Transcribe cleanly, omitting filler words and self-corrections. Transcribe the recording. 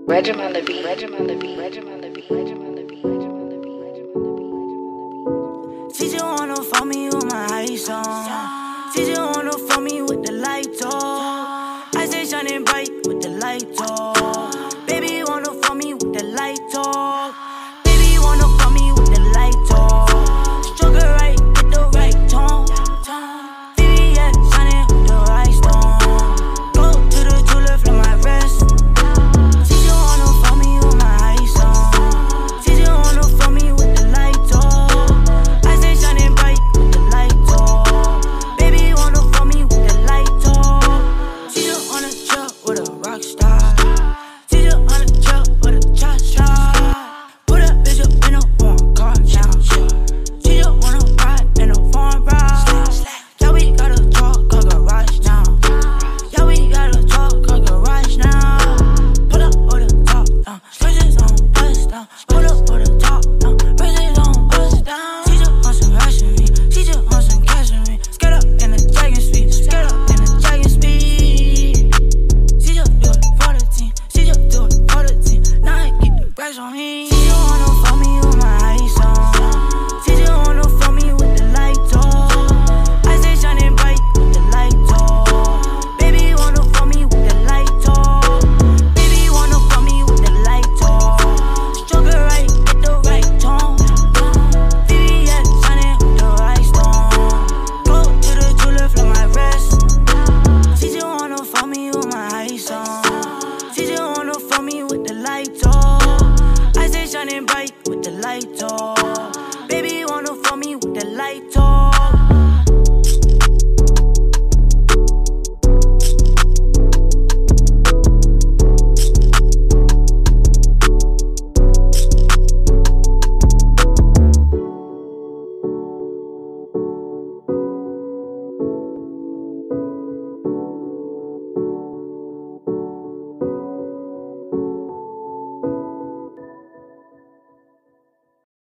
RedDrum on the beat, RedDrum on the beat, RedDrum on the beat, RedDrum on the beat, RedDrum on the beat, RedDrum on the beat, RedDrum on the beat. She just wanna fuck me with my ice on. She just